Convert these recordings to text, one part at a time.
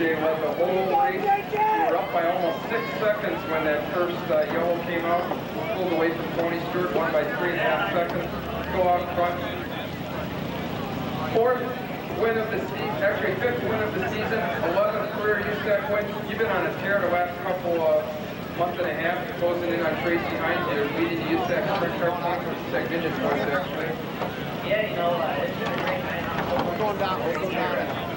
JJ led the whole race. We were up by almost 6 seconds when that first yellow came out. Pulled away from Tony Stewart, won by 3.5 seconds. Go out front. Fourth win of the season, actually fifth win of the season, 11th career USAC win. You've been on a tear the last couple of month and a half, closing in on Tracy Hines. You're leading the USAC sprint car team for USAC Midget points, actually. Yeah, you know, it's been a great night. We're going down, we're going down.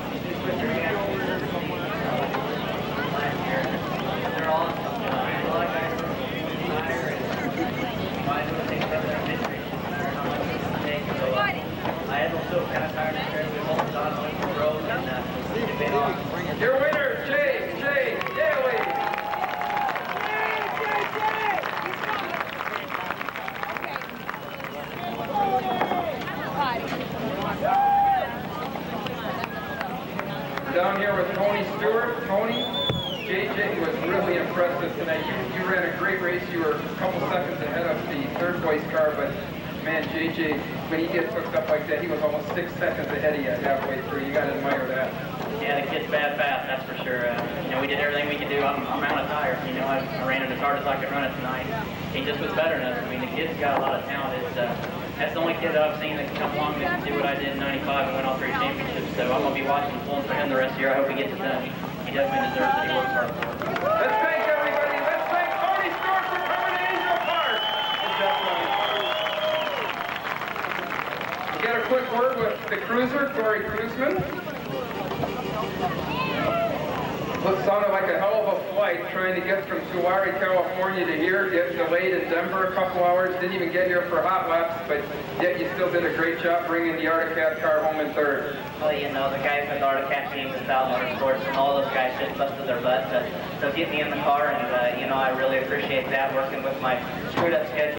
Last year, they're all a lot of guys from higher and might as well take some of their victory. How much it's take. So I had also kind of tired of trying to hold on the road and it's been awesome. Your winner, J.J. Daly. Down here with Tony Stewart. Tony, JJ was really impressive tonight. You ran a great race. You were a couple seconds ahead of the third place car, but man, JJ, when he gets hooked up like that, he was almost 6 seconds ahead of you halfway through. You got to admire that. Yeah, the kid's bad fast, that's for sure. You know, we did everything we could do. I'm out of tires. You know, I ran it as hard as I could run it tonight. He just was better than us. I mean, the kid's got a lot of talent. That's the only kid that I've seen that can come along and do what I did in '95 and win all 3 championships. So I'm going to be watching and pulling for him the rest of the year. I hope he gets it done. He definitely deserves it. He works hard for it. Let's thank everybody. Let's thank Tony Stewart for coming to Angel Park. We got a quick word with the cruiser, Corey Cruzman. It sounded like a hell of a flight trying to get from Tulare, California to here, get delayed in Denver a couple hours, didn't even get here for hot laps, but yet you still did a great job bringing the Arctic Cat car home in third. Well, you know, the guys in the Arctic Cat team and Sal Motorsports and all those guys just busted their butt to get me in the car, and, you know, I really appreciate that, working with my screwed up schedule.